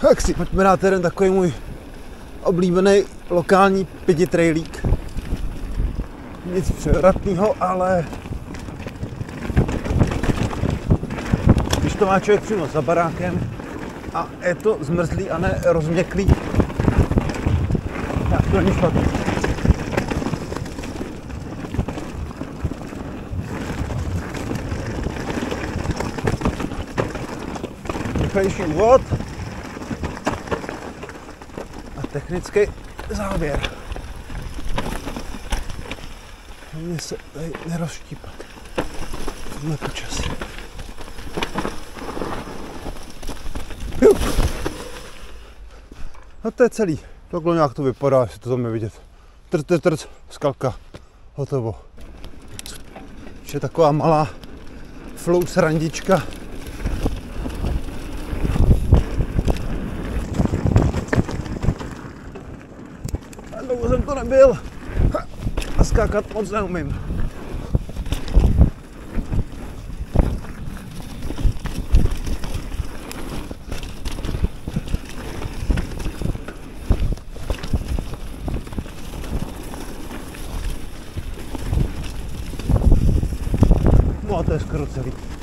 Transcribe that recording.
Tak si pojďme dát jeden takový můj oblíbený lokální pětitrejlík. Nic převratného, ale když to má člověk přímo za barákem a je to zmrzlý a ne rozměklý, tak to není špatný. Rychlejší úvod a technický závěr. Hlavně se tady nerozštípat v tomhle počasí. No to je celý. Takhle nějak to vypadá, jestli to tam je vidět. Trc, skalka, hotovo. Ještě taková malá flow srandička. A dlouho jsem to nebyl. A skákat moc neumím. No a to je skoro celý.